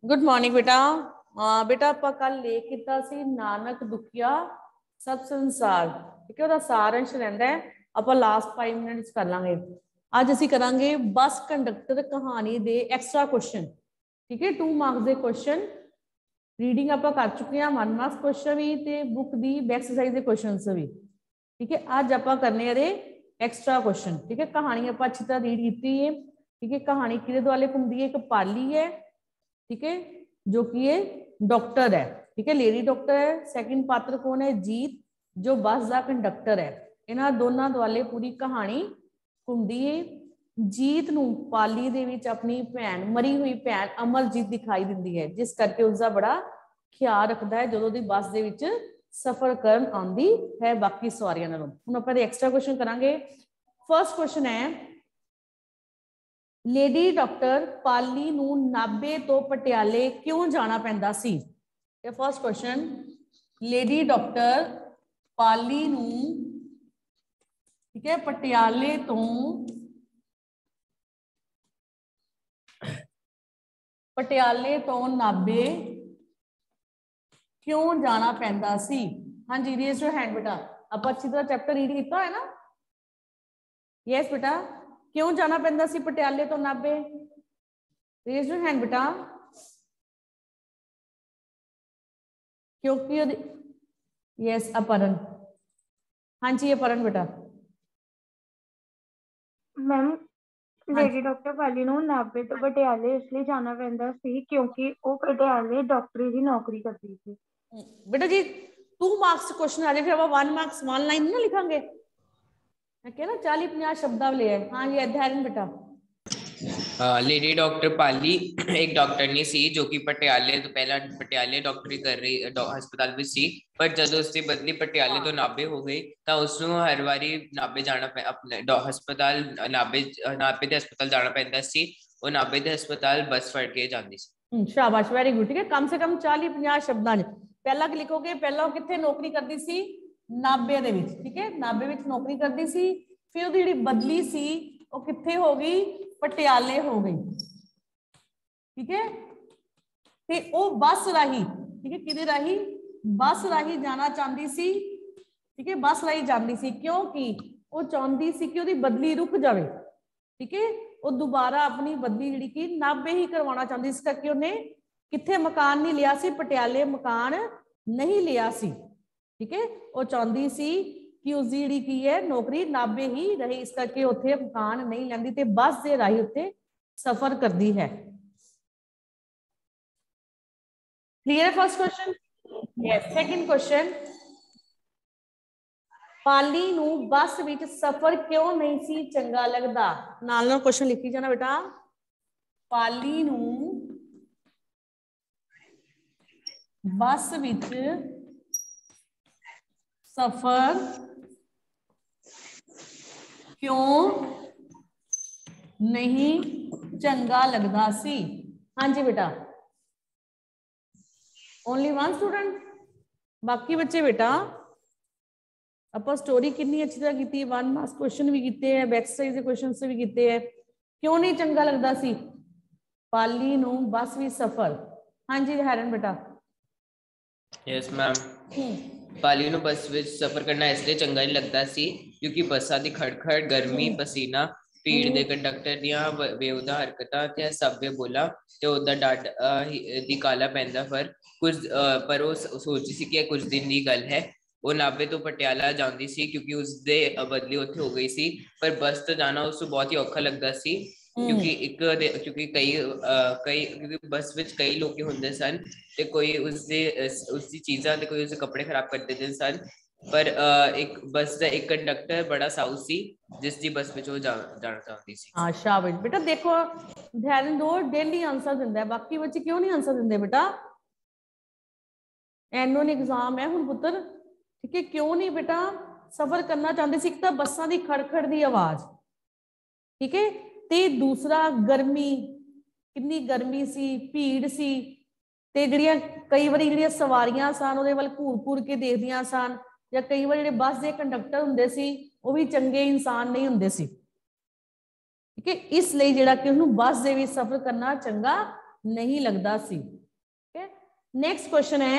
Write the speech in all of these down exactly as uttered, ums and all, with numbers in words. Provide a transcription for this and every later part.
Good morning बेटा। हाँ बेटा आप कल ले किया सी नानक दुखिया सब संसार, ठीक है, सारंश रहिंदा है। आप लास्ट फाइव मिनट्स कर लांगे। अज असीं करांगे बस कंडक्टर कहानी दे एक्स्ट्रा क्वेश्चन, ठीक है। टू मार्क्स दे क्वेश्चन रीडिंग आप कर चुके हैं, वन मार्क्स क्वेश्चन भी ते बुक दी एक्सरसाइज के क्वेश्चन भी, ठीक है। अज आप करने ये एक्स्ट्रा क्वेश्चन, ठीक है। कहानी आप अच्छी तरह रीड की है, ठीक है। कहानी किहदे दुआले घूमदी है? एक पाली है, ठीक है, जो कि ये डॉक्टर है, ठीक है, लेडी डॉक्टर है। सैकेंड पात्र कौन है? जीत, जो बस का कंडक्टर है। इन्हां दोनों दुआले पूरी कहानी घूमदी है। जीत नूं पाली दे विच अपनी भैन, मरी हुई भैन अमरजीत दिखाई दिंदी है, जिस करके उसका बड़ा ख्याल रखता है जो बस दे विच सफर करन आउंदी है बाकी सवारियां नालों। हुण आपां एक्स्ट्रा क्वेश्चन करांगे। फर्स्ट क्वेश्चन है, लेडी डॉक्टर पाली नूं नाभे तो पटियाले क्यों जाना पैंदा सी? First question, lady doctor Pali नूं, ठीक है, पटियाले तो पटियाले तो नाभे क्यों जाना पैंदा सी? हाँ जी, रेज योर हैंड बेटा। आप अच्छी तरह चैप्टर रीड किया है ना? यस बेटा, क्यों जाना पैंदा सी पटियाले तो नाभे? रेज योर हैंड बेटा। क्योंकि यस अपहरण, हाँ जी अपहरण बेटा। मैम लेडी डॉक्टर पाली नूं नाभे तो पटियाले इसलिए जाना पैंदा सी क्योंकि वो पटियाले डॉक्टरी की नौकरी करती थी। बेटा जी टू मार्क्स क्वेश्चन आ जाए, फिर आप वन मार्क्स वन लाइन ना लिखांगे, ना चालीस पचास शब्दावली है। हाँ जी अध्ययन बेटा। लेडी डॉक्टर पाली एक डॉक्टरनी सी जो कि पटियाले तो पहला पटियाले डॉक्टरी कर रही हस्पताल में सी, पर जदों उसकी बदली पटियाले तो नाभे हो गई तो उसनों हर वारी नाभे जाना अपने हस्पताल नाभे नाभे दे हस्पताल जाना पैंदा सी। वो नाभे दे हस्पताल बस फड़ के जांदी सी। शाबाश, वेरी गुड, ठीक है। कम से कम चालीस पचास शब्दां पहला लिखोगे। पहला कित्थे नौकरी करदी सी? नाभे दे विच, ठीक है, नाभे विच नौकरी करदी सी। फिर उहदी जिहड़ी बदली सी वो कित्थे हो गई? पटियाले हो गई, ठीक है। ते ओ बस राही, ठीक है, किदे राही? बस राही जाना चाहती सी, ठीक है, बस राही जाती सी क्योंकि वो चाहती सी कि उसकी बदली रुक जाए, ठीक है। वो दोबारा अपनी बदली जिहड़ी कि नाभे ही करवाना चाहती, इस करके उन्हें कित्थे मकान नहीं लिया सी, पटियाले मकान नहीं लिया सी, ठीक है। वो चाहती सी कि उसकी जिहड़ी की है नौकरी नाभे ही रही, इस करके उत्थे मकान नहीं लैंदी ते बस दे राही उत्थे सफर करती है। क्लियर है first question? Yes. Second question, Pali नूं बस विच सफर क्यों नहीं सी चंगा लगदा? नाल नाल क्वेश्चन लिखी जाना बेटा। पाली नूं बस विच सफर क्यों नहीं चंगा लगदा सी? हाँ जी बेटा। ओनली वन स्टूडेंट, बाकी बच्चे बेटा आप स्टोरी कितनी अच्छी तरह की, वन मार्क्स क्वेश्चन भी किए हैं, एक्सरसाइज के क्वेश्चन भी किए हैं। क्यों नहीं चंगा लगता सी पाली नूं बस भी सफर? हाँ जी हैरन बेटा। यस मैम, पाली नूं बस विच सफर करना इसलिए चंगा नहीं लगता सी क्योंकि बसां दी खड़खड़, गर्मी, पसीना, भीड़ दे कंडक्टर दियां बेहुदा हरकतां ते सभ्य बोला ते ओदा डड दी काला पैंदा। पर कुछ पर वो सोची सी कि कुछ दिन दी गल है। वो नाभे तो पटियाला जाती सी क्योंकि उसदे बदली उत्थे हो गई सी, पर बस तो जाना उसको बहुत ही औखा लगता सी क्योंकि एक क्योंकि कई कई क्योंकि बस विच कई लोग हुंदे सन ते कोई उसदे उसदी चीज़ां ते कोई उसदे कपड़े खराब कर देते सन। पर एक बस दा एक कंडक्टर बड़ा साउथ सी जिसदी बस विच वो जा, जाना चाहती सी। हाँ शाबाश बेटा। देखो ध्यान दो, डेली आंसर दिंदा है, बाकी बच्चे क्यों नहीं आंसर दिंदे बेटा? एनुअल एग्जाम है हुण पुत्तर, ठीक है। क्यों नहीं बेटा सफर करना चाहते सी? एक तो बसां दी खड़खड़ दी आवाज, ठीक है, ते दूसरा गर्मी, कितनी गर्मी सी, भीड़ सी, ते जिहड़ियां कई बारी जिहड़ियां सवारियां सन उहदे वल घूर घूर के देखदियां सन, या कई बार जिहड़े बस दे कंडक्टर हुंदे सी वो भी चंगे इंसान नहीं हुंदे सी, ठीक है। इसलिए जिहड़ा कि उहनूं बस दे विच सफर करना चंगा नहीं लगता सी। नेक्स्ट क्वेश्चन है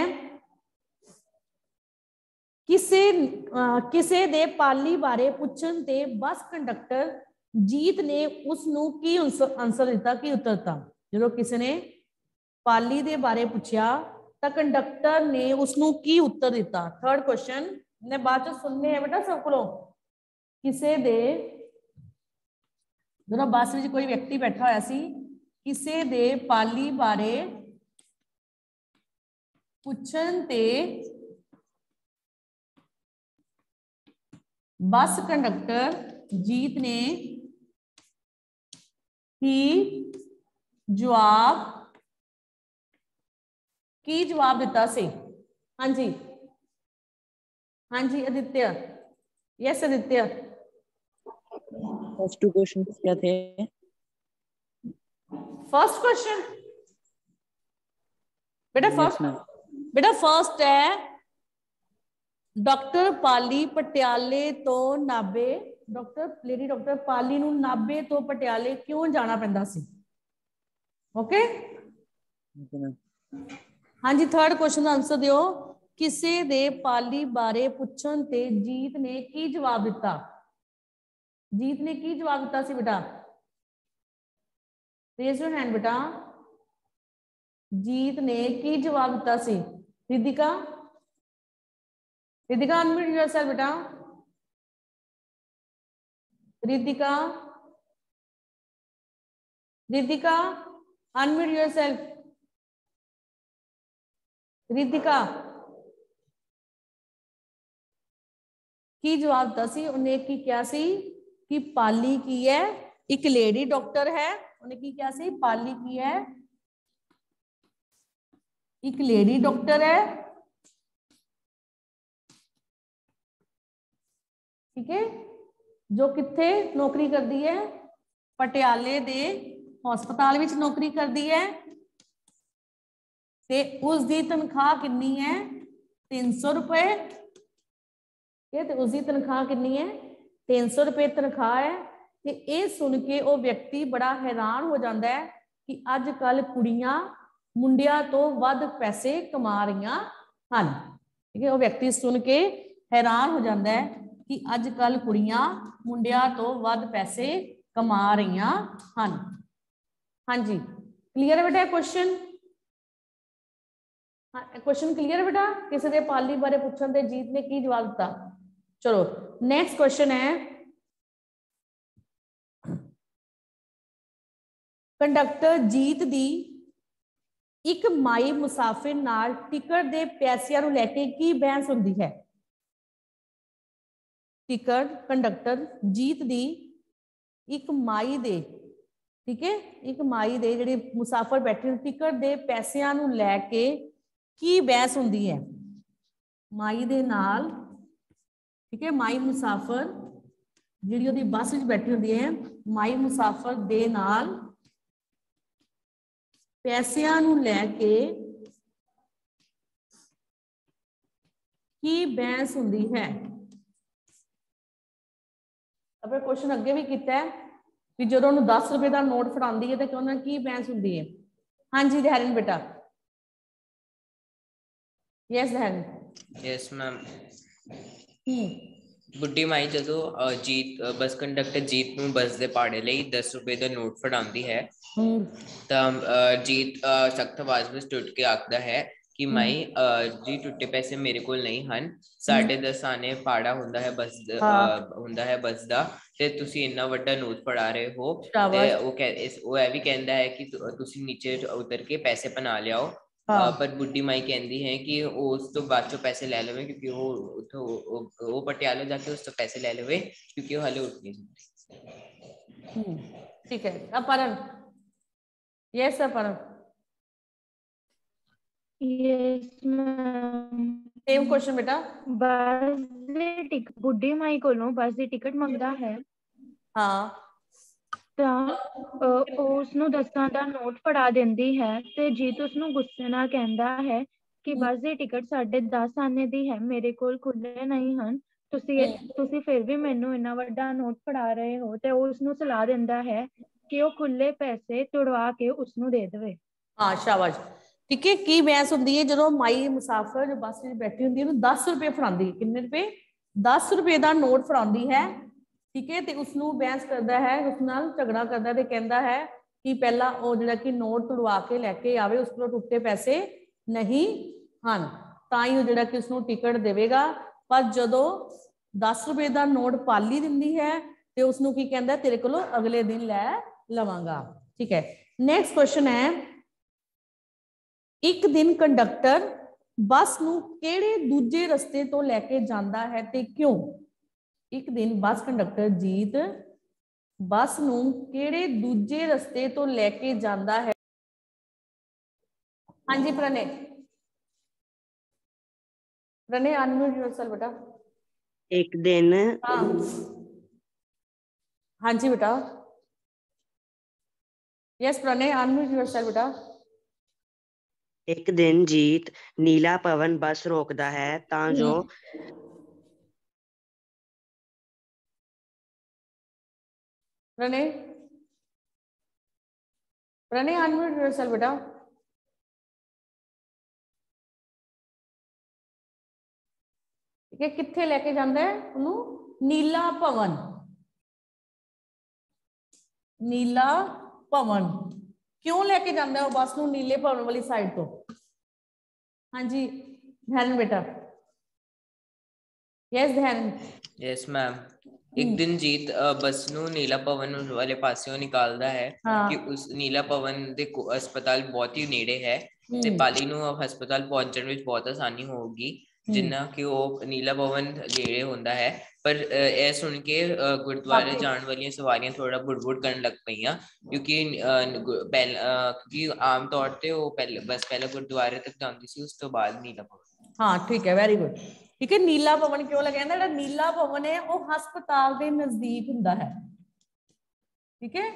किसे किसे दे पाली बारे पूछन ते बस कंडक्टर जीत ने उसनू की आंसर दिता, की उत्तर दिता। जो किसी ने पाली दे बारे पूछया तो कंडक्टर ने उसनू की उत्तर दिता। थर्ड क्वेश्चन ने बाद सुनने हैं बेटा सब को। किसे दे जो बस में कोई व्यक्ति बैठा होया सी, किसे दे पाली बारे पूछन ते बस कंडक्टर जीत ने ही जवाब की जवाब दिता सी। हाँ जी, हाँ जी Aditya, yes Aditya. First two questions क्या थे? फर्स्ट क्वेश्चन बेटा फर्स्ट बेटा फर्स्ट है डॉक्टर पाली पटियाले तो नाभे, डॉक्टर लेडी डॉक्टर पाली नू नाभे तो पटियाले क्यों जाना पैंदा सी। ओके हाँ जी। थर्ड क्वेश्चन का आंसर दियो। किसे दे पाली बारे पूछन ते जीत ने की जवाब दिता। जीत ने की जवाब दिता सी बेटा, रेज योर हैंड बेटा। जीत ने की जवाब दिता सी। रिदिका, रिदिका अनम्यूट योरसेल्फ बेटा। रिदिका, रिदिका अनम्यूट योरसेल्फ। रिदिका की जवाब दिता सी उन्हें की क्या सी कि पाली की है एक लेडी डॉक्टर है। उन्हें की क्या सी पाली की है एक लेडी डॉक्टर है, ठीक है, जो किथे नौकरी करती है पटियाले दे हॉस्पिटल विच नौकरी करती है ते उसकी तनख्वाह कितनी है तीन सौ रुपए। ते उसकी तनख्वाह कितनी है तीन सौ रुपए तनख्वाह है। ते ये सुन के वो व्यक्ति बड़ा हैरान हो जाता है कि अजकल कुड़ियां मुंडिया तो वध पैसे कमा रही हैं। ठीक है, वो व्यक्ति सुन के हैरान हो जाता है कि अजकल कुड़ियां मुंडिया तो वध पैसे कमा रही हैं। हाँ जी क्लियर है बेटा क्वेश्चन? हाँ क्वेश्चन क्लियर है बेटा? किसी ने पाली बारे पूछन ते जीत ने की जवाब दिता। चलो नेक्स्ट क्वेश्चन है कंडक्टर जीत दी एक माई मुसाफिर नाल टिकट दे पैसिਆਂ ਨੂੰ ਲੈ ਕੇ ਕੀ ਬਹਿਸ ਹੁੰਦੀ ਹੈ। टिकट कंडक्टर जीत दी एक माई दे, ठीक है, एक माई दे ਜਿਹੜੇ मुसाफिर बैठे टिकट दे पैसिਆਂ ਨੂੰ ਲੈ ਕੇ ਕੀ ਬਹਿਸ ਹੁੰਦੀ है। माई दे नाल, ठीक है, माई मुसाफिर ਜਿਹੜੀ ਉਹਦੀ ਬੱਸ ਵਿੱਚ ਬੈਠੀ ਹੁੰਦੀ ਹੈ ਮਾਈ ਮੁਸਾਫਿਰ ਦੇ ਨਾਲ पैसिਆਂ ਨੂੰ ਲੈ ਕੇ ਕੀ ਬਹਿਸ ਹੁੰਦੀ ਹੈ। अपने क्वेश्चन अगे भी किया है कि जो उन्होंने दस रुपए का नोट फड़ाती है तो उन्होंने की बहस होंगी है। हाँ जी दहरन बेटा। यस दहरन। Yes ma'am. बुढ़ी माई जो जीत बस कंडक्टर जीत नूं बस दे भाड़े लई दस रुपए का नोट फड़ाती है तो जीत सख्त आवाज में टुट के आखदा है कि माई जी टुटे पैसे मेरे को नहीं हैं, साढ़े दस आने भाड़ा हुंदा है बस हुंदा है बस दा ते तुसी इन्ना वड्डा नोट फड़ा रहे हो। ते वो कह इस वो ये भी कहता है कि तुसी नीचे उतर के पैसे बना ले आओ। हाँ। पर बुढ़ी माई कहती है कि वो उस तो बाद चो पैसे ले लवे क्योंकि वो तो वो पटियाला जाके उस तो पैसे ले लवे क्योंकि वो हाले उठ नहीं सकती। ठीक है अपरन। यस अपरन। Yes ma'am. सेम क्वेश्चन बेटा। बस दी टिकट बुढ़ी माई कोलों बस दी टिकट मंगदा है। हाँ ਤਾਂ ਉਸ ਨੂੰ ਦਸਾਂ ਦਾ ਨੋਟ ਫੜਾ ਦਿੰਦੀ ਹੈ ਤੇ ਜੀਤ ਉਸ ਨੂੰ ਗੁੱਸੇ ਨਾਲ ਕਹਿੰਦਾ ਹੈ ਕਿ ਬੱਸ ਦੀ ਟਿਕਟ ਸਾਡੇ ਦਸ ਆਨੇ ਦੀ ਹੈ, ਮੇਰੇ ਕੋਲ ਖੁੱਲੇ ਨਹੀਂ ਹਨ, ਤੁਸੀਂ ਤੁਸੀਂ ਫਿਰ ਵੀ ਮੈਨੂੰ ਇੰਨਾ ਵੱਡਾ ਨੋਟ ਫੜਾ ਰਹੇ ਹੋ। ਤੇ ਉਸ ਨੂੰ ਸਲਾਹ ਦਿੰਦਾ ਹੈ ਕਿ ਉਹ ਖੁੱਲੇ ਪੈਸੇ ਤੁੜਵਾ ਕੇ ਉਸ ਨੂੰ ਦੇ ਦੇਵੇ। हाँ शाबाश, ठीक है। की बहस होंगी है जो माई मुसाफिर जो बस में बैठी होंगी है दस रुपये फड़ाती है, किन्ने रुपए, दस रुपये का नोट फड़ाती है, ठीक है। तो उसनों बहस करता है, उस नाल झगड़ा करता है, कहता है कि पहला वो जो कि नोट तुड़वा के लैके आवे, उस को टुटे पैसे नहीं हैं, तो ही जो कि उसनों टिकट देगा। पर जो दस रुपये का नोट पाली दिंदी है तो उसनों की कहता है तेरे को अगले दिन लै लवांगा, ठीक है। नेक्स्ट क्वेश्चन है, एक दिन कंडक्टर बस नूं किहड़े दूजे रस्ते तो लैके जांदा है ते क्यों। एक दिन बस कंडक्टर जीत बस नूं किहड़े दूजे रस्ते तो लैके जांदा है। हाँ जी प्रणय, प्रणय अनम्यूट योरसेल्फ बेटा। एक दिन, हाँ हाँ जी बेटा, यस प्रणय अनम्यूट योरसेल्फ बेटा। एक दिन जीत नीला पवन बस रोकता है तां जो प्रणय प्रणय अनम्यूट योरसेल्फ बेटा। ठीक है, कित्थे लेके जांदा है उन्होंने, नीला भवन, नीला भवन क्यों लेके जांदा है वो बस नूं नीले भवन वाली साइड तो। हाँ जी धैर्य बेटा, यस धैर्य। यस मैम, एक दिन जीत बस नूं नीला भवन वाले पासियों निकालता है हाँ। कि उस नीला भवन दे अस्पताल बहुत ही नेड़े है ते पाली नूं हस्पताल पहुंचण विच बहुत आसानी होगी जिन्ना कि वो नीला भवन नेड़े होंदा है। पर यह सुन के गुरुद्वारे जाने वाली सवारियां थोड़ा बुड़बुड़ करने लग पईयां क्योंकि क्योंकि आम तौर पे वो पहले बस पहले गुरुद्वारे तक जाती सी, उस तो बाद नीला भवन। हाँ ठीक है, वेरी गुड, ठीक है। नीला भवन क्यों लगा, जो नीला भवन है वो हस्पताल के नजदीक हुंदा है, ठीक है,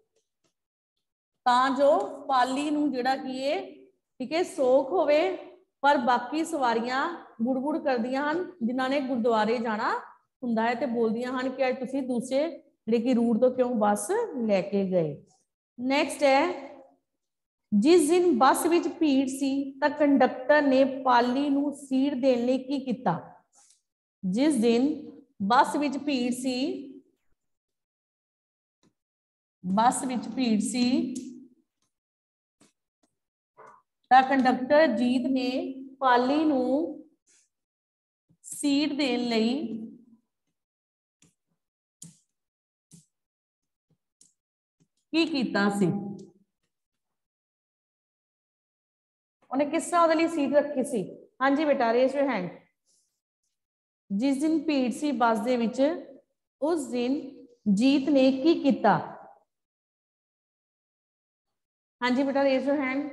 तां जो पाली नूं जिहड़ा की है, ठीक है, सौख होवे। पर बाकी सवारियां बुड़-बुड़ करदियां हन जिन्हां ने गुरुद्वारे जाना हुंदा है ते बोलदियां हन कि अज तुसीं दूसरे जिहड़े कि रूट तो क्यों बस लैके गए। नेक्स्ट है, जिस दिन बस विच भीड़ सी तां कंडक्टर ने पाली नूं सीट देण लई की कीता। जिस दिन बस विच भीड़ सी बस विच भीड़ सी तां कंडक्टर जीत ने पाली नूं सीट देण लई की कीता सी। उन्हें किस तरह उहदे लई सीट रखी सी। हाँ जी बेटा रेज योर हैंड। जिस दिन भीड़ सी बस दे विच उस दिन जीत ने की कीता। हाँ जी बेटा रेज योर हैंड।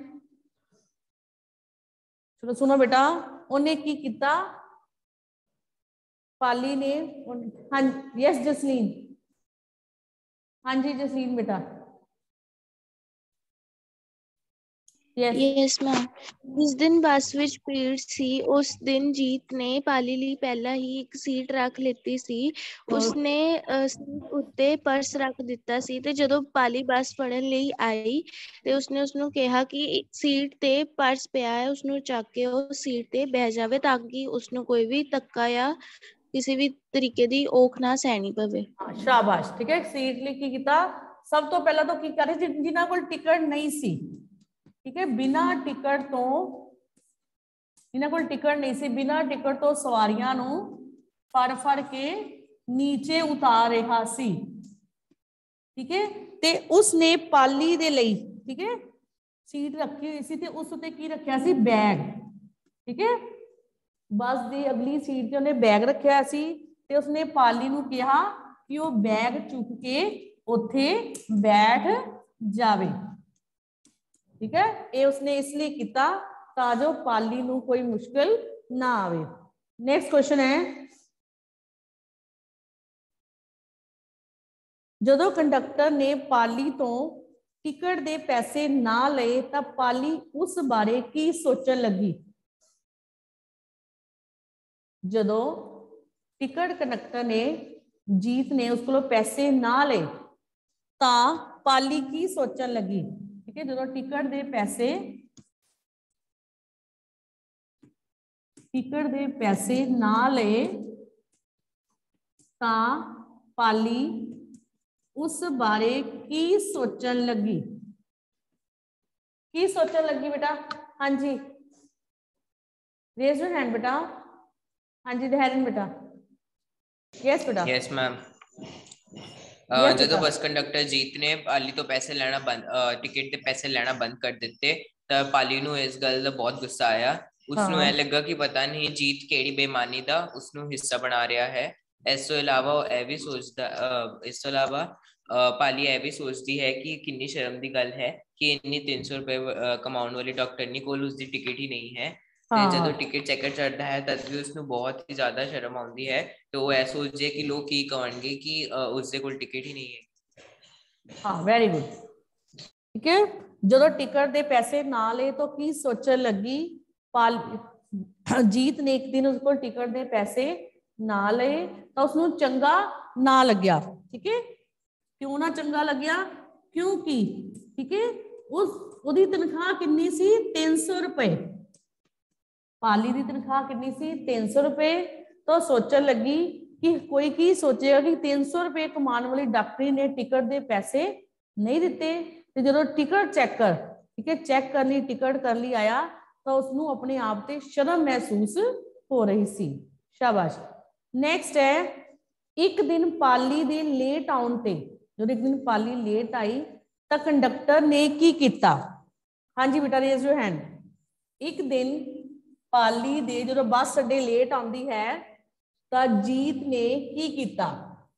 चलो सुनो बेटा, उन्हें की कीता, पाली ने। हाँ यस जसलीन, हाँ जी जसलीन बेटा। यस मैम, जिस दिन बस विच भीड़ सी उस दिन जीत ने पाली ਲਈ ਪਹਿਲਾਂ ਹੀ ਇੱਕ ਸੀਟ ਰੱਖ ਲਿੱਤੀ ਸੀ। ਉਸਨੇ ਸੀਟ ਉੱਤੇ ਪਰਸ ਰੱਖ ਦਿੱਤਾ ਸੀ ਤੇ ਜਦੋਂ ਪਾਲੀ ਬੱਸ ਫੜਨ ਲਈ ਆਈ ਤੇ ਉਸਨੇ ਉਸਨੂੰ ਕਿਹਾ ਕਿ ਸੀਟ ਤੇ ਪਰਸ ਪਿਆ ਹੈ, ਉਸਨੂੰ ਚੱਕ ਕੇ ਉਹ ਸੀਟ ਤੇ ਬਹਿ ਜਾਵੇ ਤਾਂ ਕਿ ਉਸਨੂੰ ਕੋਈ ਵੀ ਧੱਕਾ ਜਾਂ ਕਿਸੇ ਵੀ ਤਰੀਕੇ ਦੀ ਔਖ ਨਾ ਸਹਿਣੀ ਪਵੇ। शाबाश, ठीक है। सीट ਲਈ ਕੀ ਕੀਤਾ, ਸਭ ਤੋਂ ਪਹਿਲਾਂ ਤਾਂ ਕੀ ਕਰ ਰਹੇ ਜਿਨ੍ਹਾਂ ਕੋਲ ਟਿਕਟ ਨਹੀਂ ਸੀ, ठीक है, बिना टिकट तो जिन्हां कोल टिकट नहीं सी, बिना टिकट तो सवारियां नूं फड़ फड़ के नीचे उतार रहा सी, ठीक है। ते उसने पाली दे लई, ठीक है, सीट रखी हुई सी ते उस उत्ते की रखिया सी, बैग, ठीक है। बस दी अगली सीट ते उन्हें बैग रखिया सी ते उसने पाली नूं कहा कि वो बैग चुक के उत्थे बैठ जावे, ठीक है। ये उसने इसलिए किया ताजो पाली नूं कोई मुश्किल ना आवे। नेक्स्ट क्वेश्चन है, जदों कंडक्टर ने पाली तो टिकट दे पैसे ना लए तां पाली उस बारे की सोचन लगी। जदों टिकट कंडक्टर ने जीत ने उस कोलों पैसे ना लए तां पाली की सोचन लगी, ठीक है, जो टिकट के पैसे टिकट के पैसे ना लए तां पाली उस बारे की सोचन लगी। की सोचन लगी बेटा? हाँ जी, रेज योर हैंड बेटा। हाँ जी धैर्य बेटा। यस बेटा। Yes ma'am. जो बस कंडक्टर जीत ने पाली तो पैसे लेना बंद टिकट के पैसे लेना बंद कर दिते तो पाली नूं इस गल दा बहुत गुस्सा आया। उसनूं ऐ लगा कि पता नहीं जीत केड़ी बेईमानी दा उसनूं हिस्सा बना रहा है। इस तो इलावा ਇਹ ਵੀ सोचता इस तो इलावा पाली ਇਹ भी सोचती है कि कितनी शर्म की गल है कि इन्नी तीन सौ रुपए कमाने वाली डॉक्टरनी कोल उसकी टिकट ही नहीं है। ਤੇ ਜਦੋਂ ਟਿਕਟ ਚੈਕਰ ਚੜਦਾ ਹੈ ਤਦ ਵੀ ਉਸਨੂੰ ਬਹੁਤ ਹੀ ਜ਼ਿਆਦਾ ਸ਼ਰਮ ਆਉਂਦੀ ਹੈ ਤੇ ਉਹ ਐ ਸੋਚਦੇ ਕਿ ਲੋਕ ਕੀ ਕਹਣਗੇ ਕਿ ਉਸਦੇ ਕੋਲ ਟਿਕਟ ਹੀ ਨਹੀਂ ਹੈ। ਹਾਂ ਵੈਰੀ ਗੁੱਡ। ਠੀਕ ਹੈ, ਜਦੋਂ ਟਿਕਟ ਦੇ ਪੈਸੇ ਨਾ ਲਏ ਤਾਂ ਕੀ ਸੋਚਣ ਲੱਗੀ? ਪਾਲ ਜੀਤ ਨੇ ਇੱਕ ਦਿਨ ਉਸ ਕੋਲ ਟਿਕਟ ਦੇ ਪੈਸੇ ਨਾ ਲਏ ਤਾਂ ਉਸਨੂੰ ਚੰਗਾ ਨਾ ਲੱਗਿਆ। ਠੀਕ ਹੈ, ਕਿਉਂ ਨਾ ਚੰਗਾ ਲੱਗਿਆ? ਕਿਉਂਕਿ ਠੀਕ ਹੈ ਉਸ ਉਹਦੀ ਤਨਖਾਹ ਕਿੰਨੀ ਸੀ? ਤਿੰਨ ਸੌ ਰੁਪਏ। पाली की तनख्वाह कितनी सी? तीन सौ रुपए। तो सोचन लगी कि कोई की सोचेगा कि तीन सौ रुपए कमाने वाली डॉक्टरी ने टिकट के पैसे नहीं दिते। तो जो टिकट चैकर ठीक है चैक कर ली टिकट कर ली आया तो उसनों अपने आप से शर्म महसूस हो रही सी। शाबाश। नैक्सट है, एक दिन पाली दे लेट आउन ते जो एक दिन पाली लेट आई तो कंडक्टर ने की किया? हाँ जी बेटा रेज योर हैंड। एक दिन पाली दे जो बस अड्डे लेट आती है तो जीत ने की किया?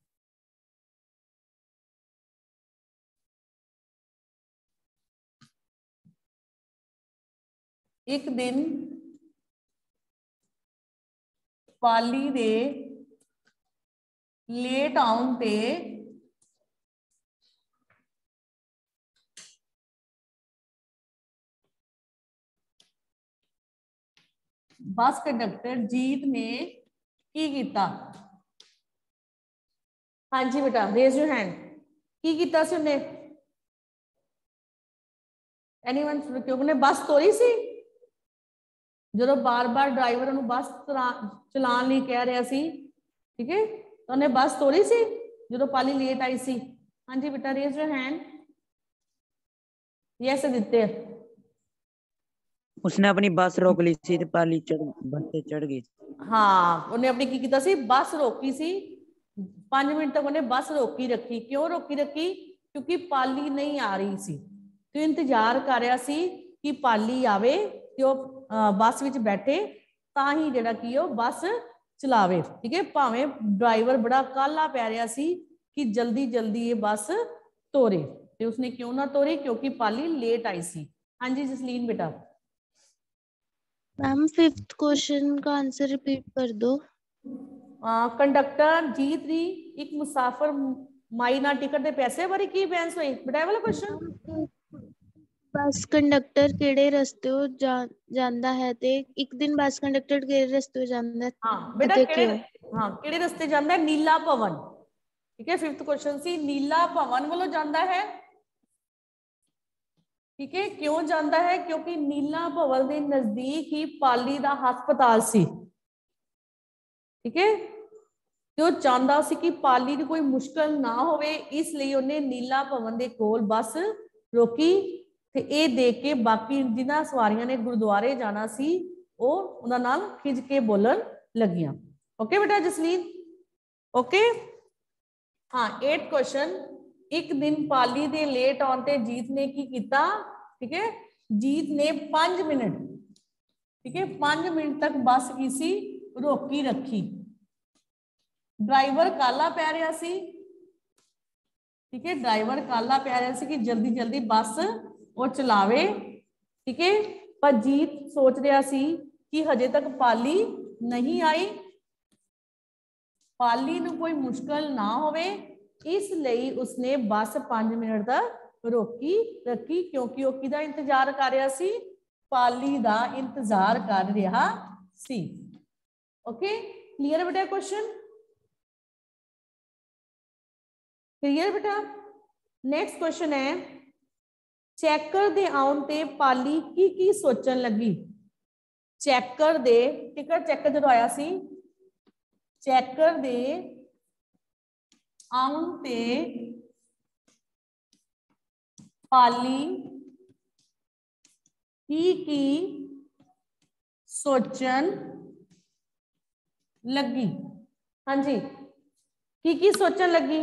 एक दिन पाली दे लेट आउन ते बस कंडक्टर जीत ने की किया? हाँ जी बेटा रेज योर हैंड। की किया सी उन्हें? एनीवन? क्योंकि उन्हें बस तोरी सी जो बार बार ड्राइवर उन्हें बस चलाने लिए कह रहा सी। ठीक है, तो उन्हें बस तोरी सी जो पाली लेट आई सी। हाँ जी बेटा रेज योर हैंड। यस दिते। उसने अपनी बस रोक ली सी ते पाली चढ़ बस ते चढ़ गई। हाँ उन्हें अपनी की किया सी? बस रोकी सी। पांच मिनट तक उन्हें बस रोकी रखी। क्यों रोकी रखी? क्योंकि पाली नहीं आ रही सी तो इंतजार कर रहा सी कि पाली आवे तो बस विच बैठे तां ही जिहड़ा की ओ बस चलावे। ठीक है, भावें ड्राइवर बड़ा काला पै रहा सी कि जल्दी जल्दी ये बस तोरे ते उसने क्यों ना तोरी? क्योंकि पाली लेट आई सी। हाँ जी जसलीन बेटा। मैम फिफ्थ क्वेश्चन का आंसर रिपीट कर दो। कंडक्टर जीत री एक मुसाफिर माई ना टिकट दे पैसे बारे की बहस हुई? बेटा वाला क्वेश्चन। बस कंडक्टर केड़े रस्ते हो जा जांदा है ते एक दिन बस कंडक्टर केड़े रस्ते हो जांदा है? हाँ बेटा केड़े हाँ केड़े रस्ते जांदा है? नीला भवन। ठीक है, फिफ्थ क्वेश्चन सी नीला भवन वालों जांदा है। ठीक है, क्यों जाता है? क्योंकि नीला भवन के नजदीक ही पाली का हस्पताल सी। ठीक है, तो चाहता सी कि पाली की कोई मुश्किल ना होवे इसलिए उन्हें नीला भवन के कोल बस रोकी ते ये देख के बाकी जिन्हां सवारियां ने गुरुद्वारे जाना सी वो उन्हां नाल खिज के बोलन लगियां। ओके बेटा जसलीन। ओके हाँ एट क्वेश्चन। एक दिन पाली दे लेट आउन ते जीत ने की किया? ठीक है, जीत ने पांच मिनट ठीक है पांच मिनट तक बस की सी रोकी रखी। ड्राइवर काला पै रहा सी। ठीक है, ड्राइवर काला पै रहा सी कि जल्दी जल्दी बस वो चलावे। ठीक है, पर जीत सोच रहा सी कि हजे तक पाली नहीं आई, पाली नूं कोई मुश्किल ना होवे इसलिए उसने बस पांच मिनट तक रोकी रखी क्योंकि वो किहदा इंतजार कर रहा सी? पाली दा इंतजार कर रहा सी। ओके क्लियर बेटा क्वेश्चन? क्लियर बेटा? नेक्स्ट क्वेश्चन है ਚੈਕਰ ਦੇ ਆਉਣ ਤੇ ਪਾਲੀ ਕੀ ਕੀ ਸੋਚਣ ਲੱਗੀ। ਚੈਕਰ ਦੇ ਟਿਕਟ ਚੈਕਰ ਜਦੋਂ ਆਇਆ ਸੀ, ਚੈਕਰ ਦੇ ਆਉਣ ਤੇ ਪਾਲੀ ਕੀ ਕੀ ਸੋਚਣ ਲੱਗੀ। हाँ जी, की की सोचन लगी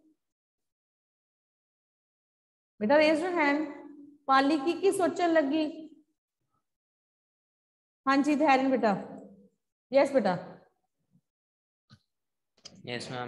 बेटा, रेज योर हैंड। पाली की की सोचन लगी। हाँ जी धैर्य बेटा, यस बेटा। Yes ma'am.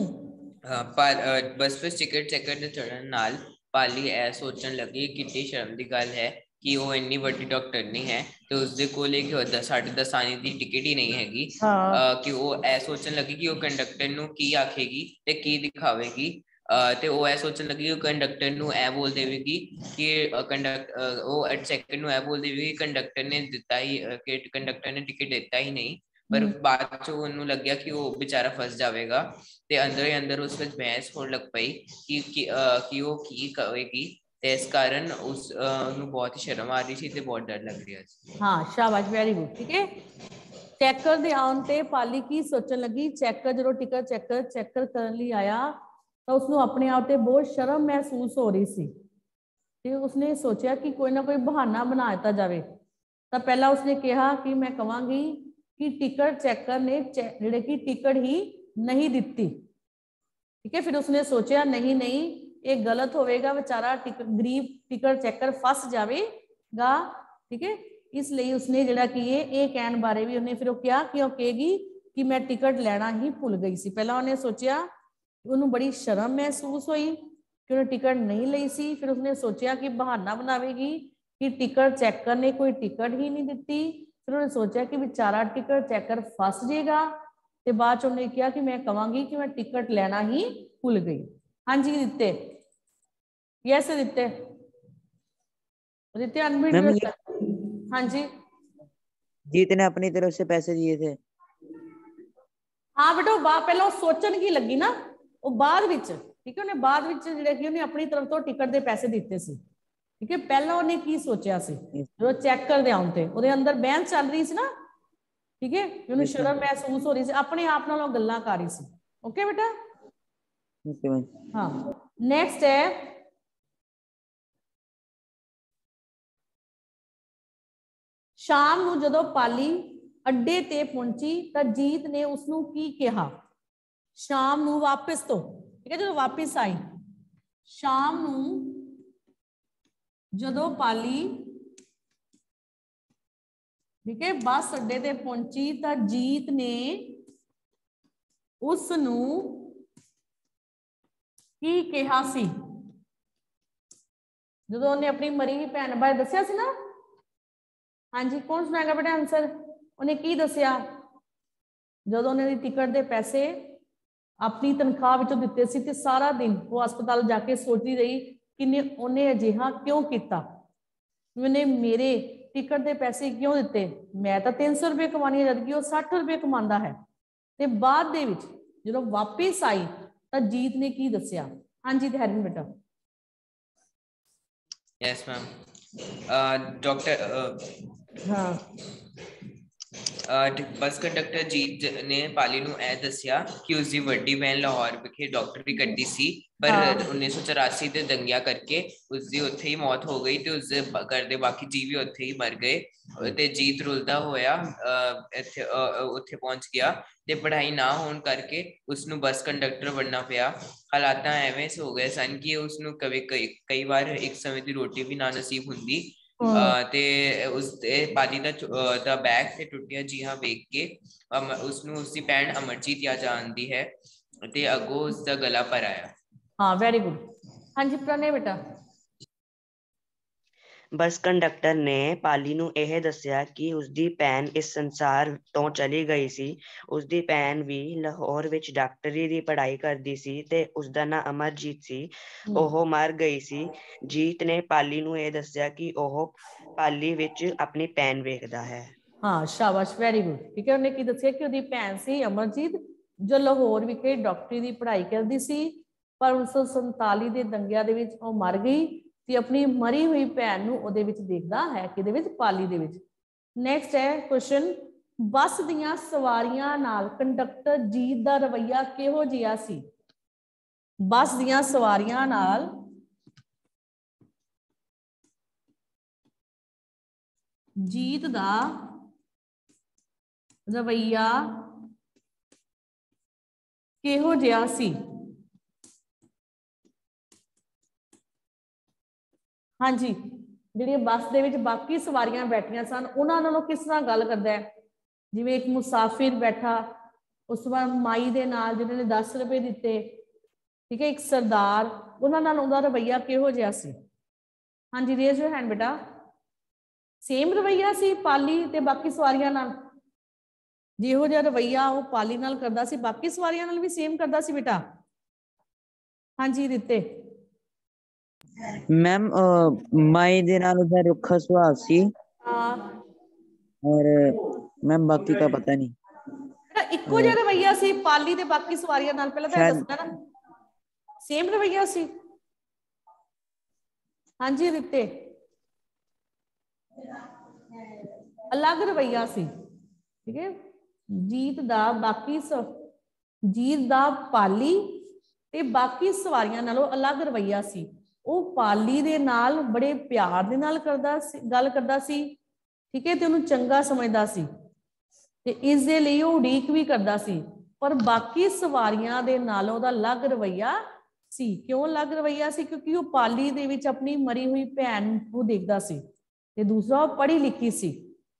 बस फिर टिकट चेकर दे चढ़न नाल पाली ऐ सोचन लगी कितनी शर्म दी गल है कि वो इन्नी वड्डी डॉक्टरनी है तो उसदे कोल एक साढ़े दस आने दी टिकट ही नहीं हैगी। हाँ। कि वो ऐ सोचन लगी कि वो कंडक्टर नू की आखेगी ते की दिखावेगी। ते वो ऐ सोचन लगी कि कंडक्टर नू ऐ बोल देवेगी कि कंडक्ट वो सेकंड नू ऐ बोल देवेगी कि कंडक्टर ने दिता ही कि कंडक्टर ने टिकट देता ही नहीं। पर बाद च ओनू लग गया कि वो बेचारा फस जाएगा ते अंदर ही अंदर उस विच बहस होने लग पई कि कि वो की कहेगी। ते इस कारण उस नु बहुत ही शर्म आ रही थी ते बहुत डर लग रहा ਸੀ। हाँ शाबाश, वेरी गुड। ठीक है, चैकर ਦੇ ਆਉਣ ਤੇ ਪਾਲੀ ਕੀ ਸੋਚਣ ਲੱਗੀ। ਚੈਕਰ ਜਦੋਂ ਟਿਕਟ ਚੈਕਰ ਚੈਕਰ ਕਰਨ ਲਈ ਆਇਆ ਤਾਂ ਉਸਨੂੰ ਆਪਣੇ ਆਪ ਤੇ ਬਹੁਤ ਸ਼ਰਮ ਮਹਿਸੂਸ ਹੋ ਰਹੀ ਸੀ ਤੇ ਉਸਨੇ ਸੋਚਿਆ ਕਿ ਕੋਈ ਨਾ ਕੋਈ ਬਹਾਨਾ ਬਣਾ ਦਿੱਤਾ ਜਾਵੇ। ਤਾਂ ਪਹਿਲਾਂ ਉਸਨੇ ਕਿਹਾ ਕਿ ਮੈਂ ਕਵਾਂਗੀ ਕਿ ਟਿਕਟ ਚੈਕਰ ਨੇ ਜਿਹੜੇ ਕਿ ਟਿਕਟ ਹੀ नहीं ਦਿੱਤੀ। ठीक है, फिर उसने सोचा नहीं नहीं ये गलत होगा, बेचारा टिकट गरीब टिकट चैकर फस जाएगा। ठीक है, इसलिए उसने जिहड़ा कि ये कहने बारे भी उन्हें फिर क्या कि वो कहेगी कि मैं टिकट लेना ही भुल गई सी। पहला उन्हें सोचा, उन्होंने बड़ी शर्म महसूस हुई कि उन्हें टिकट नहीं ली सी। फिर उसने सोचा कि बहाना बनावेगी कि टिकट चैकर ने कोई टिकट ही नहीं दी। फिर उन्हें सोचा कि बेचारा टिकट चैकर फस जाएगा ते बाद उन्हें कहा कि मैं कहांगी कि मैं टिकट लेना ही भूल गई। हाँ जी दिते, यस दिते दिते अनम्यूट। हाँ जी, जीत ने अपनी तरफ से पैसे दिए थे। हाँ बेटा, वो पहले वो सोचन की लगी ना, वो बाद विच ठीक है उन्हें बाद विच जिहड़े कि उन्हें अपनी तरफ तो टिकट दे पैसे दिते सी। ठीक है, पहला उन्हें की सोचा सी जो चैकर दे आउण ते उहदे अंदर बहस चल रही सी ना। ठीक है, उन्हें शर्म महसूस हो रही थी, अपने आप नाल गल्लां कर रही सी। ओके बेटा, हाँ। नेक्स्ट है शाम नूं जदों पाली अड्डे ते पहुंची तां जीत ने उसनूं की कहा। शाम नूं वापस तो ठीक है, जदों वापस आई शाम नूं जदों पाली ठीक है बस अड्डे ते पहुंची तां जीत ने उसनूं की कहा सी। जदों उन्हें अपनी मरी हुई भैन बारे दस्या सी ना। हाँ जी, कौन सुनाएगा बेटा आंसर। उन्हें की दस्या जदों उन्हें टिकट दे पैसे अपनी तनख्वाह विचों दिते सी ते सारा दिन वो अस्पताल जाके सोचती रही कि उन्हें अजिहा क्यों किया, उन्हें मेरे टिकट के पैसे क्यों दिते। मैं तो तीन सौ रुपये कमानी है जबकि वो सठ रुपये कमांदा है। ते बाद दे विच जदों वापिस आई तो जीत ने की दस्या। हाँ जी धैर्य बेटा। Yes ma'am. डॉक्टर हाँ बस कंडक्टर जीत ने पाली नूं ऐ दस्या कि उसकी वड्डी बहन लाहौर विखे डॉक्टरी करती सी पर उन्नीस सौ चौरासी के दंगिया करके उसकी उत्थे ही मौत हो गई ते उसदे घर दे बाकी जी भी उत्थे ही मर गए ते जीत रुलदा होया इत्थे उत्थे पहुंच गया ते पढ़ाई ना होने करके उसनूं बस कंडक्टर बनना पिया। हालात एवें से हो गए सन कि उसनूं कभी कई कई बार एक समय की रोटी भी ना नसीब हुंदी। ते उस पाली दा दा बैग ते टुटिया जिहा वेख के उसनूं उसकी भैन अमरजीत याद आंदी है ते अगों उसका गला भर आया। हाँ वेरी गुड। हाँ जी प्रणय बेटा। बस कंडक्टर ने पाली नूं यह दस्या कि उसकी भैन इस संसार तो चली गई सी। उसकी भैन भी लाहौर विच डॉक्टरी दी पढ़ाई करदी सी ते उसदा नाम अमरजीत सी। ओह मर गई सी। जीत ने पाली नूं यह दस्या कि ओह पाली विच अपनी भैन वेखदा है। हाँ शाबाश वेरी गुड। ठीक है, उन्हें की दस्या कि उसकी भैन सी अमरजीत जो लाहौर विखे डॉक्टरी की पढ़ाई करती सी पर उन्नीस सौ संताली के दंगिया दे विच ओह मर गई ਤੇ ਆਪਣੀ ਮਰੀ ਹੋਈ ਭੈਣ ਨੂੰ ਉਹਦੇ ਵਿੱਚ ਦੇਖਦਾ ਹੈ, ਕਿਹਦੇ ਵਿੱਚ? ਪਾਲੀ ਦੇ ਵਿੱਚ। ਨੈਕਸਟ ਹੈ ਕੁਐਸਚਨ, ਬੱਸ ਦੀਆਂ ਸਵਾਰੀਆਂ ਨਾਲ ਕੰਡਕਟਰ ਜੀਤ ਦਾ ਰਵੱਈਆ ਕਿਹੋ ਜਿਹਾ ਸੀ? ਬੱਸ ਦੀਆਂ ਸਵਾਰੀਆਂ ਨਾਲ ਜੀਤ ਦਾ ਰਵੱਈਆ ਕਿਹੋ ਜਿਹਾ ਸੀ? ਹਾਂਜੀ, ਜਿਹੜੀ ਬੱਸ ਦੇ ਵਿੱਚ ਬਾਕੀ ਸਵਾਰੀਆਂ ਬੈਠੀਆਂ ਸਨ ਉਹਨਾਂ ਨਾਲੋਂ ਕਿਸ ਤਰ੍ਹਾਂ ਗੱਲ ਕਰਦਾ ਹੈ? ਜਿਵੇਂ ਇੱਕ ਮੁਸਾਫਿਰ ਬੈਠਾ, ਉਸ ਤੋਂ ਬਾਅਦ ਮਾਈ ਦੇ ਨਾਲ ਜਿਹਨਾਂ ਨੇ ਦਸ ਰੁਪਏ ਦਿੱਤੇ, ਠੀਕ ਹੈ, ਇੱਕ ਸਰਦਾਰ, ਉਹਨਾਂ ਨਾਲ ਉਹਦਾ ਰਵੱਈਆ ਕਿਹੋ ਜਿਹਾ ਸੀ? ਹਾਂਜੀ, ਰੇਜ਼ ਯੋਰ ਹੈਂਡ ਬੇਟਾ। ਸੇਮ ਰਵੱਈਆ ਸੀ ਪਾਲੀ ਤੇ ਬਾਕੀ ਸਵਾਰੀਆਂ ਨਾਲ? ਜਿਹੋ ਜਿਹਾ ਰਵੱਈਆ ਉਹ ਪਾਲੀ ਨਾਲ ਕਰਦਾ ਸੀ, ਬਾਕੀ ਸਵਾਰੀਆਂ ਨਾਲ ਵੀ ਸੇਮ ਕਰਦਾ ਸੀ ਬੇਟਾ? ਹਾਂਜੀ ਦਿੱਤੇ। ਮੈਮ ਮਾਈ ਦੇ ਨਾਲ ਉਹਦਾ ਰੁੱਖਾ ਸੁਭਾਅ ਸੀ। ਹਾਂ, और मैम बाकी का पता नहीं। ਇੱਕੋ ਜਿਹਾ ਰਵੱਈਆ ਸੀ ਪਾਲੀ ਤੇ ਬਾਕੀ ਸਵਾਰੀਆਂ ਨਾਲ? ਪਹਿਲਾਂ ਤਾਂ ਦੱਸਣਾ ਨਾ, ਸੇਮ ਰਵੱਈਆ ਸੀ? ਹਾਂਜੀ ਦਿੱਤੇ। ਅਲੱਗ ਰਵੱਈਆ ਸੀ, ਠੀਕ ਹੈ। ਜੀਤ ਦਾ ਬਾਕੀ ਸ ਜੀਤ ਦਾ ਪਾਲੀ ਤੇ ਬਾਕੀ ਸਵਾਰੀਆਂ ਨਾਲੋਂ ਅਲੱਗ ਰਵੱਈਆ ਸੀ। ਉਹ ਪਾਲੀ ਦੇ ਨਾਲ ਬੜੇ ਪਿਆਰ ਦੇ ਨਾਲ ਕਰਦਾ ਸੀ, ਗੱਲ ਕਰਦਾ ਸੀ, ਠੀਕ ਹੈ, ਤੇ ਉਹਨੂੰ ਚੰਗਾ ਸਮਝਦਾ ਸੀ ਤੇ ਇਸ ਦੇ ਲਈ ਉਹ ਉਡੀਕ ਵੀ ਕਰਦਾ ਸੀ। ਪਰ ਬਾਕੀ ਸਵਾਰੀਆਂ ਦੇ ਨਾਲੋਂ ਉਹਦਾ ਅਲੱਗ ਰਵੱਈਆ ਸੀ। ਕਿਉਂ ਅਲੱਗ ਰਵੱਈਆ ਸੀ? ਕਿਉਂਕਿ ਉਹ ਪਾਲੀ ਦੇ ਵਿੱਚ ਆਪਣੀ ਮਰੀ ਹੋਈ ਭੈਣ ਨੂੰ ਦੇਖਦਾ ਸੀ ਤੇ ਦੂਸਰਾ ਉਹ ਪੜ੍ਹੀ ਲਿਖੀ ਸੀ।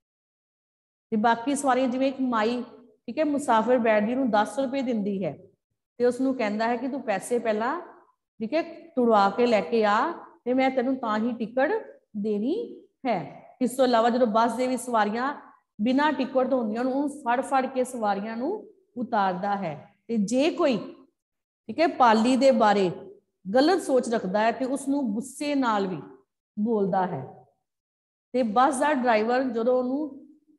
ਤੇ ਬਾਕੀ ਸਵਾਰੀਆਂ ਜਿਵੇਂ ਇੱਕ ਮਾਈ, ਠੀਕ ਹੈ, ਮੁਸਾਫਿਰ ਬੈਠਦੀ ਨੂੰ ਦਸ ਰੁਪਏ ਦਿੰਦੀ ਹੈ ਤੇ ਉਸਨੂੰ ਕਹਿੰਦਾ ਹੈ ਕਿ ਤੂੰ ਪੈਸੇ ਪਹਿਲਾਂ, ਠੀਕ ਹੈ, ਤੁੜਵਾ ਕੇ ਲੈ ਕੇ ਆ ਤੇ ਮੈਂ ਤੈਨੂੰ ਤਾਂ ਹੀ ਟਿਕਟ ਦੇਣੀ ਹੈ। ਇਸ ਤੋਂ ਇਲਾਵਾ ਜਦੋਂ ਬੱਸ ਦੇ ਵਿੱਚ ਸਵਾਰੀਆਂ ਬਿਨਾਂ ਟਿਕਟ ਤੋਂ ਹੁੰਦੀਆਂ ਉਹਨੂੰ ਫੜ ਫੜ ਕੇ ਸਵਾਰੀਆਂ ਨੂੰ ਉਤਾਰਦਾ ਹੈ। ਤੇ ਜੇ ਕੋਈ, ਠੀਕ ਹੈ, ਪਾਲੀ ਦੇ ਬਾਰੇ ਗਲਤ ਸੋਚ ਰੱਖਦਾ ਹੈ ਤੇ ਉਸਨੂੰ ਗੁੱਸੇ ਨਾਲ ਵੀ ਬੋਲਦਾ ਹੈ। ਤੇ ਬੱਸ ਦਾ ਡਰਾਈਵਰ ਜਦੋਂ ਉਹਨੂੰ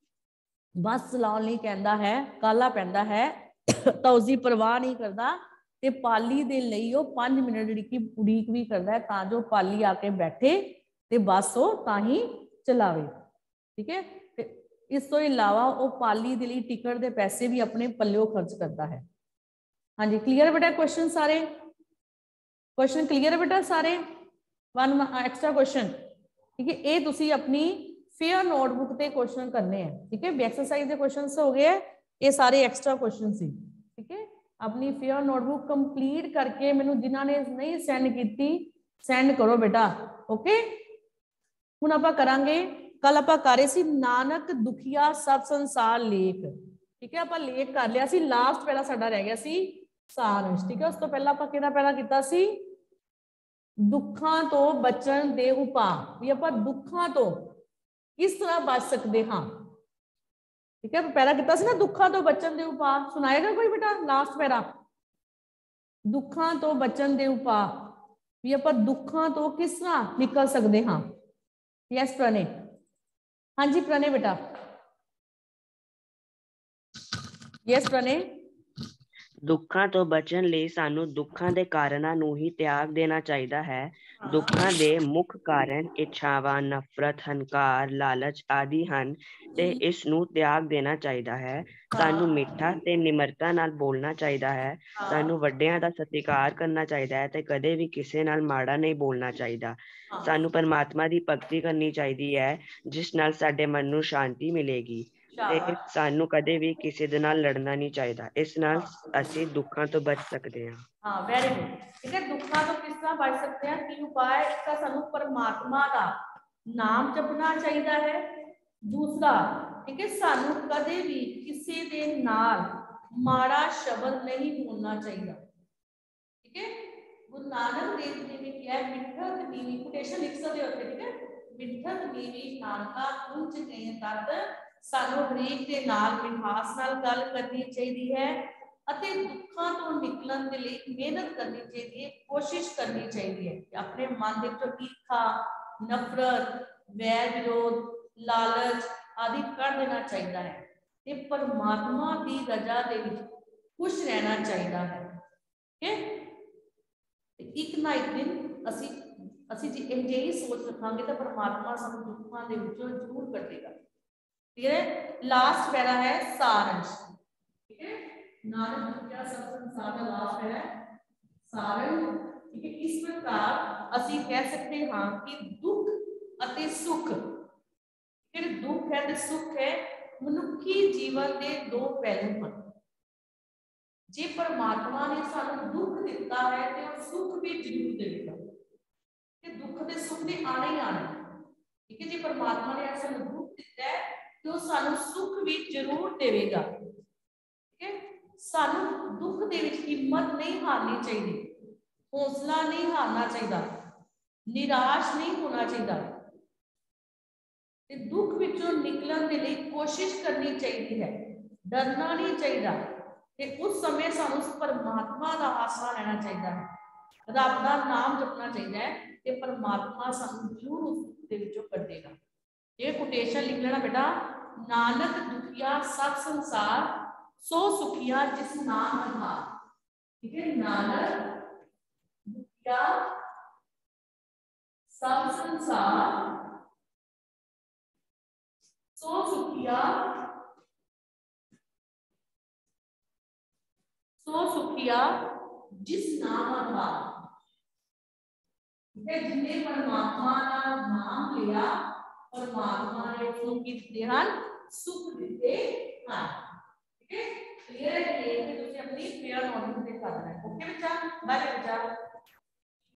ਬੱਸ ਚਲਾਉਣ ਲਈ ਕਹਿੰਦਾ ਹੈ, ਕਾਲਾ ਪੈਂਦਾ ਹੈ, ਤਾਂ ਉਸਦੀ ਪਰਵਾਹ ਨਹੀਂ ਕਰਦਾ ਤੇ ਪਾਲੀ ਦੇ ਲਈ ਉਹ ਪੰਜ ਮਿੰਟ ਜਿਹੜੀ ਕਿ ਉਡੀਕ ਵੀ ਕਰਦਾ ਹੈ ਤਾਂ ਜੋ ਪਾਲੀ ਆ ਕੇ ਬੈਠੇ ਤੇ ਬੱਸ ਉਹ ਤਾਂ ਹੀ ਚਲਾਵੇ, ਠੀਕ ਹੈ। ਤੇ ਇਸ ਤੋਂ ਇਲਾਵਾ ਉਹ ਪਾਲੀ ਦੇ ਲਈ ਟਿਕਟ ਦੇ ਪੈਸੇ ਵੀ ਆਪਣੇ ਪੱਲਿਓਂ ਖਰਚ ਕਰਦਾ ਹੈ। ਹਾਂਜੀ, ਕਲੀਅਰ ਬੇਟਾ ਕੁਐਸਚਨ ਸਾਰੇ? ਕੁਐਸਚਨ ਕਲੀਅਰ ਬੇਟਾ ਸਾਰੇ? ਵਨ ਐਕਸਟਰਾ ਕੁਐਸਚਨ, ਠੀਕ ਹੈ। ਇਹ ਤੁਸੀਂ ਆਪਣੀ ਫੇਅਰ ਨੋਟਬੁੱਕ ਤੇ ਕੁਐਸਚਨ ਕਰਨੇ ਹੈ, ਠੀਕ ਹੈ। ਐਕਸਰਸਾਈਜ਼ ਦੇ ਕੁਐਸਚਨਸ ਹੋ ਗਏ, ਇਹ ਸਾਰੇ ਐਕਸਟਰਾ ਕੁਐਸਚਨ ਸੀ, ਠੀਕ ਹੈ। ਆਪਣੀ ਫੇਅਰ ਨੋਟਬੁੱਕ ਕੰਪਲੀਟ ਕਰਕੇ ਮੈਨੂੰ ਜਿਨ੍ਹਾਂ ਨੇ ਨਹੀਂ ਸੈਂਡ ਕੀਤੀ ਸੈਂਡ ਕਰੋ ਬੇਟਾ, ਓਕੇ। ਹੁਣ ਆਪਾਂ ਕਰਾਂਗੇ, ਕੱਲ ਆਪਾਂ ਕਰ ਰਹੇ ਸੀ ਨਾਨਕ ਦੁਖੀਆ ਸਭ ਸੰਸਾਰ ਲੇਖ, ਠੀਕ ਹੈ। ਆਪਾਂ ਲੇਖ ਕਰ ਲਿਆ ਸੀ, ਲਾਸਟ ਪਹਿਲਾ ਸਾਡਾ ਰਹਿ ਗਿਆ ਸੀ ਸਾਰੰਸ਼, ਠੀਕ ਹੈ। ਉਸ ਤੋਂ ਪਹਿਲਾਂ ਆਪਾਂ ਕਿਹੜਾ ਪਹਿਲਾਂ ਕੀਤਾ ਸੀ? ਦੁੱਖਾਂ ਤੋਂ ਬਚਣ ਦੇ ਉਪਾਅ, ਵੀ ਆਪਾਂ ਦੁੱਖਾਂ ਤੋਂ ਕਿਸ ਤਰ੍ਹਾਂ ਬਚ ਸਕਦੇ ਹਾਂ, ਠੀਕ ਹੈ। ਪਹਿਲਾਂ ਕੀਤਾ ਸੀ ਨਾ ਦੁੱਖਾਂ ਤੋਂ ਬਚਣ ਦੇ ਉਪਾਅ, ਸੁਣਾਏਗਾ ਕੋਈ ਬੇਟਾ? ਲਾਸਟ ਪਹਿਰਾ ਦੁੱਖਾਂ ਤੋਂ ਬਚਣ ਦੇ ਉਪਾਅ, ਵੀ ਆਪਾਂ ਦੁੱਖਾਂ ਤੋਂ ਕਿਸ ਤਰ੍ਹਾਂ ਨਿਕਲ ਸਕਦੇ ਹਾਂ। ਯੈਸ ਪ੍ਰਣੇ, ਹਾਂਜੀ ਪ੍ਰਣੇ ਬੇਟਾ, ਯੈਸ ਪ੍ਰਣੇ। ਦੁੱਖਾਂ ਤੋਂ ਬਚਣ ਲਈ ਸਾਨੂੰ ਦੁੱਖਾਂ ਦੇ ਕਾਰਨਾਂ ਨੂੰ ਹੀ ਤਿਆਗ ਦੇਣਾ ਚਾਹੀਦਾ ਹੈ। ਦੁੱਖਾਂ ਦੇ ਮੁੱਖ ਕਾਰਨ ਇੱਛਾਵਾਂ, ਨਫ਼ਰਤ, ਹੰਕਾਰ, ਲਾਲਚ ਆਦਿ ਹਨ ਤੇ ਇਸ ਨੂੰ ਤਿਆਗ ਦੇਣਾ ਚਾਹੀਦਾ ਹੈ। ਸਾਨੂੰ ਮਿੱਠਾ ਤੇ ਨਿਮਰਤਾ ਨਾਲ ਬੋਲਣਾ ਚਾਹੀਦਾ ਹੈ। ਸਾਨੂੰ ਵੱਡਿਆਂ ਦਾ ਸਤਿਕਾਰ ਕਰਨਾ ਚਾਹੀਦਾ ਹੈ ਤੇ ਕਦੇ ਵੀ ਕਿਸੇ ਨਾਲ ਮਾੜਾ ਨਹੀਂ ਬੋਲਣਾ ਚਾਹੀਦਾ। ਸਾਨੂੰ ਪਰਮਾਤਮਾ ਦੀ ਭਗਤੀ ਕਰਨੀ ਚਾਹੀਦੀ ਹੈ ਜਿਸ ਨਾਲ ਸਾਡੇ ਮਨ ਨੂੰ ਸ਼ਾਂਤੀ ਮਿਲੇਗੀ ਤੇ ਸਾਨੂੰ ਕਦੇ ਵੀ ਕਿਸੇ ਦੇ ਨਾਲ ਲੜਨਾ ਨਹੀਂ ਚਾਹੀਦਾ। ਇਸ ਨਾਲ ਅਸੀਂ ਦੁੱਖਾਂ ਤੋਂ ਬਚ ਸਕਦੇ ਹਾਂ। ਹਾਂ, ਵੈਰੀ ਗੁੱਡ, ਠੀਕ ਹੈ। ਦੁੱਖਾਂ ਤੋਂ ਕਿਸ ਤਰ੍ਹਾਂ ਬਚ ਸਕਦੇ ਹਾਂ, ਕੀ ਉਪਾਅ ਹੈ? ਇਸਦਾ ਸਾਨੂੰ ਪਰਮਾਤਮਾ ਦਾ ਨਾਮ ਜਪਣਾ ਚਾਹੀਦਾ ਹੈ। ਦੂਸਰਾ, ਠੀਕ ਹੈ, ਸਾਨੂੰ ਕਦੇ ਵੀ ਕਿਸੇ ਦੇ ਨਾਲ ਮਾੜਾ ਸ਼ਬਦ ਨਹੀਂ ਬੋਲਣਾ ਚਾਹੀਦਾ, ਠੀਕ ਹੈ। ਗੁਰੂ ਨਾਨਕ ਦੇਵ ਜੀ ਨੇ ਕਿਹਾ ਮਿੱਠਤ ਨੀਵੀਂ, ਕੋਟੇਸ਼ਨ ਲਿਖ ਸਕਦੇ ਹੋ ਉੱਥੇ, ਠੀਕ ਹੈ। ਮਿੱਠਤ ਨੀਵੀਂ ਨਾਨਕਾ ਉੱਚ ਗਏ ਤਤ, ਸਾਨੂੰ ਹਰੇਕ ਦੇ ਨਾਲ ਮਿਠਾਸ ਨਾਲ ਗੱਲ ਕਰਨੀ ਚਾਹੀਦੀ ਹੈ ਅਤੇ ਦੁੱਖਾਂ ਤੋਂ ਨਿਕਲਣ ਦੇ ਲਈ ਮਿਹਨਤ ਕਰਨੀ ਚਾਹੀਦੀ ਹੈ, ਕੋਸ਼ਿਸ਼ ਕਰਨੀ ਚਾਹੀਦੀ ਹੈ ਕਿ ਆਪਣੇ ਮਨ ਦੇ ਵਿੱਚੋਂ ਈਰਖਾ, ਨਫ਼ਰਤ, ਵੈਰ ਵਿਰੋਧ, ਲਾਲਚ ਆਦਿ ਕੱਢ ਦੇਣਾ ਚਾਹੀਦਾ ਹੈ ਤੇ ਪਰਮਾਤਮਾ ਦੀ ਰਜ਼ਾ ਦੇ ਵਿੱਚ ਖੁਸ਼ ਰਹਿਣਾ ਚਾਹੀਦਾ ਹੈ, ਠੀਕ ਹੈ। ਇੱਕ ਨਾ ਇੱਕ ਦਿਨ ਅਸੀਂ ਅਸੀਂ ਜੇ ਇਹ ਸੋਚ ਰੱਖਾਂਗੇ ਤਾਂ ਪਰਮਾਤਮਾ ਸਾਨੂੰ ਦੁੱਖਾਂ ਦੇ ਵਿੱਚੋਂ ਜ਼ਰੂਰ ਕੱਢੇਗਾ। ਠੀਕ ਹੈ, ਲਾਸਟ ਪੈਰਾ ਹੈ ਸਾਰੰਸ਼। ठीक है, नानक दुखिया सब संसार का लास्ट है सारंश। ठीक है, इस प्रकार ਅਸੀਂ ਕਹਿ ਸਕਦੇ ਹਾਂ ਕਿ ਦੁੱਖ ਅਤੇ ਸੁੱਖ, ਜਿਹੜੇ ਦੁੱਖ ਹੈ ਤੇ ਸੁੱਖ ਹੈ, ਮਨੁੱਖੀ ਜੀਵਨ ਦੇ ਦੋ ਪਹਿਲੂ ਹਨ। ਜੇ ਪਰਮਾਤਮਾ ਨੇ ਸਾਨੂੰ ਦੁੱਖ ਦਿੱਤਾ ਹੈ ਤੇ ਉਹ ਸੁੱਖ ਵੀ ਜ਼ਰੂਰ ਦੇਵੇਗਾ, ਤੇ ਦੁੱਖ ਤੇ ਸੁੱਖ ਦੇ ਆਣੇ ਹੀ ਆਣੇ। ਠੀਕ ਹੈ, ਜੇ ਪਰਮਾਤਮਾ ਨੇ ਸਾਨੂੰ ਦੁੱਖ ਦਿੱਤਾ ਹੈ ਤੇ ਉਹ ਸਾਨੂੰ ਸੁੱਖ ਵੀ ਜ਼ਰੂਰ ਦੇਵੇਗਾ। ਠੀਕ ਹੈ, ਸਾਨੂੰ ਦੁੱਖ ਦੇ ਵਿੱਚ ਹਿੰਮਤ ਨਹੀਂ ਹਾਰਨੀ ਚਾਹੀਦੀ, ਹੌਸਲਾ ਨਹੀਂ ਹਾਰਨਾ ਚਾਹੀਦਾ, ਨਿਰਾਸ਼ ਨਹੀਂ ਹੋਣਾ ਚਾਹੀਦਾ, ਤੇ ਦੁੱਖ ਵਿੱਚੋਂ ਨਿਕਲਣ ਦੇ ਲਈ ਕੋਸ਼ਿਸ਼ ਕਰਨੀ ਚਾਹੀਦੀ ਹੈ, ਡਰਨਾ ਨਹੀਂ ਚਾਹੀਦਾ। ਤੇ ਉਸ ਸਮੇਂ ਸਾਨੂੰ ਉਸ ਪਰਮਾਤਮਾ ਦਾ ਆਸਰਾ ਲੈਣਾ ਚਾਹੀਦਾ ਹੈ, ਰੱਬ ਦਾ ਨਾਮ ਜਪਣਾ ਚਾਹੀਦਾ ਹੈ, ਤੇ ਪਰਮਾਤਮਾ ਸਾਨੂੰ ਜ਼ਰੂਰ ਉਸ ਦੇ ਵਿੱਚੋਂ ਕੱਢੇਗਾ। ਇਹ ਕੋਟੇਸ਼ਨ ਲਿਖ ਲੈਣਾ ਬੇਟਾ, ਨਾਨਕ ਦੁਖੀਆ ਸਭ ਸੰਸਾਰ ਸੋ ਸੁਖੀਆ ਜਿਸ ਨਾਮ ਆਧਾਰ। ठीक है, नानक दुखिया सब संसार सो सुखिया सो सुखिया जिस नाम आधार। ठीक है, जिन्हें परमात्मा का नाम लिया परमात्मा ने उसको की दिते हैं सुख दिते हैं। ठीक है, क्लियर है? ये तुझे अपनी क्लियर नॉलेज दिखा देना है। ओके बच्चा, बाय बच्चा।